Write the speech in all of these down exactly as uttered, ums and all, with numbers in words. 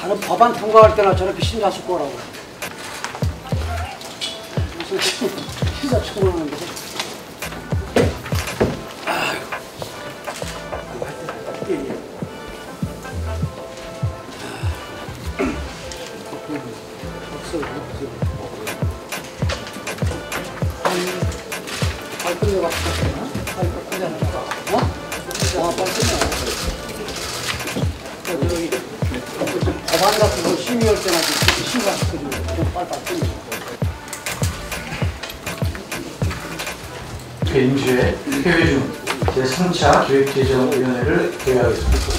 다른 법안 통과할 때나 저렇게 심사숙고라고 무슨 심사숙고라는 거죠? 예, 예. 발 끌려갔다. 발 끌려갔다. 어? 아, 발 끌려갔다. 저기, 법안 같은 거 심의할 때나 좀 심사숙고를 좀 빨빨 끌려. 인주의 회의 중 제삼 차 기획재정위원회를 개회하겠습니다.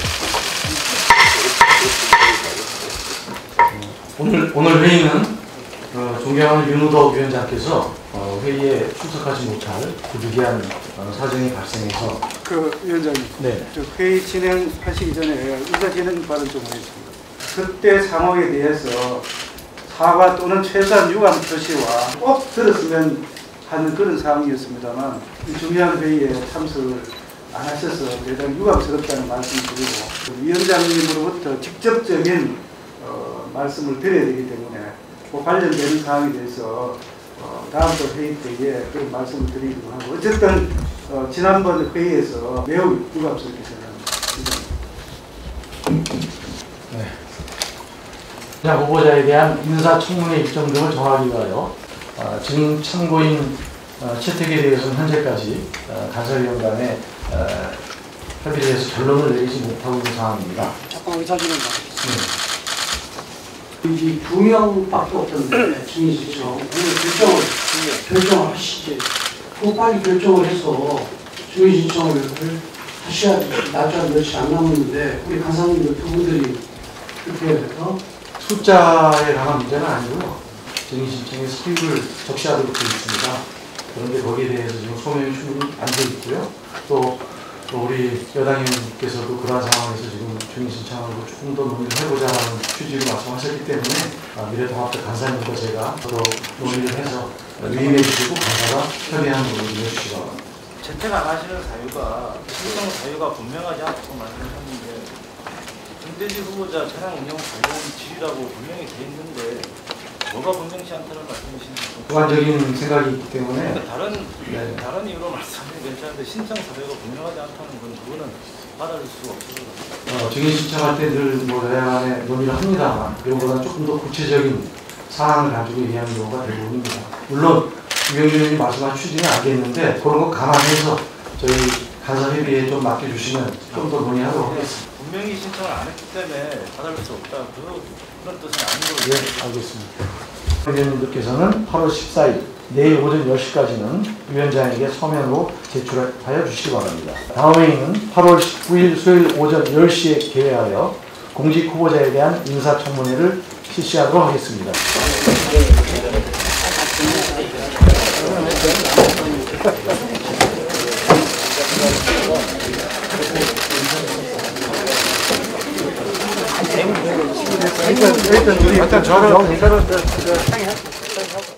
오늘, 오늘 회의는 어, 존경하는 윤우덕 위원장께서 어, 회의에 출석하지 못할 부득이한 어, 사정이 발생해서 그 위원장님, 네. 저 회의 진행하시기 전에 의사 진행 발언 좀 하겠습니다. 그때 상황에 대해서 사과 또는 최소한 유감 표시와 꼭 들었으면 하는 그런 상황이었습니다만 중요한 회의에 참석을 안 하셔서 대단히 유감스럽다는 말씀을 드리고 위원장님으로부터 직접적인 어, 말씀을 드려야 되기 때문에 그 관련되는 사항에 대해서 어, 다음번 회의 때에 그런 말씀을 드리기도 하고 어쨌든 어, 지난번 회의에서 매우 유감스럽게 생각합니다. 네. 자, 후보자에 대한 인사청문회 일정 등을 정하기 위하여 어, 지금 참고인 어, 채택에 대해서는 현재까지 어, 간사위원 간에 어, 협의를 해서 결론을 내리지 못하고 있는 상황입니다. 잠깐 의사진행 이 두 명밖에 없던데 중위지청 오늘 결정을 결정을 하시지. 그 빨리 결정을 해서 중위지청을 하셔야 날짜가 며칠 안 남았는데 우리 간사님들 두 분들이 그렇게 해서 숫자에 관한 문제는 아니고요. 중위지청의 수입을 적시하도록 되어 있습니다. 그런데 거기에 대해서 지금 소명이 충분히 안 돼 있고요. 또, 또 우리 여당님께서도 그러한 상황에서 지금 중위신청하고 조금 더 논의를 해보자 하는 취지로 말씀하셨기 때문에 아, 미래통합당 간사님과 제가 더 논의를 해서 위임해 주시고 간사가 협의하는 부분을 해주시기 바랍니다. 채택 안 하시는 사유가 신청 사유가 분명하지 않다고 말씀하셨는데 김대지 후보자 차량 운영 관련 질의라고 분명히 돼 있는데 뭐가 분명치 않다는 말씀이신지 주관적인 생각이 있기 때문에 그러니까 다른 네. 다른 이유로 말씀하시면 괜찮은데 신청 사유가 분명하지 않다는 건 그거는 받아줄 수가 없어요. 어, 증인 신청할 때 늘 뭐 여야 간에 논의를 합니다만 이거보다 조금 더 구체적인 사항을 가지고 얘기하는 경우가 대부분입니다. 물론 유영준 의원님 말씀하신 취지는 알겠는데 그런 거 감안해서 저희 간사회의에 좀 맡겨주시면 좀 더 논의하도록 하겠습니다. 분명히 신청을 안 했기 때문에 받아줄 수 없다. 그, 그런 뜻은 아닌 거예요. 네, 알겠습니다. 위원님들께서는 팔월 십사일 내일 오전 열 시까지는 위원장에게 서면으로 제출하여 주시기 바랍니다. 다음 회의는 팔월 십구일 수요일 오전 열 시에 개회하여 공직 후보자에 대한 인사청문회를 실시하도록 하겠습니다. 일단 일단 우리 일단 저는 저는 상의하고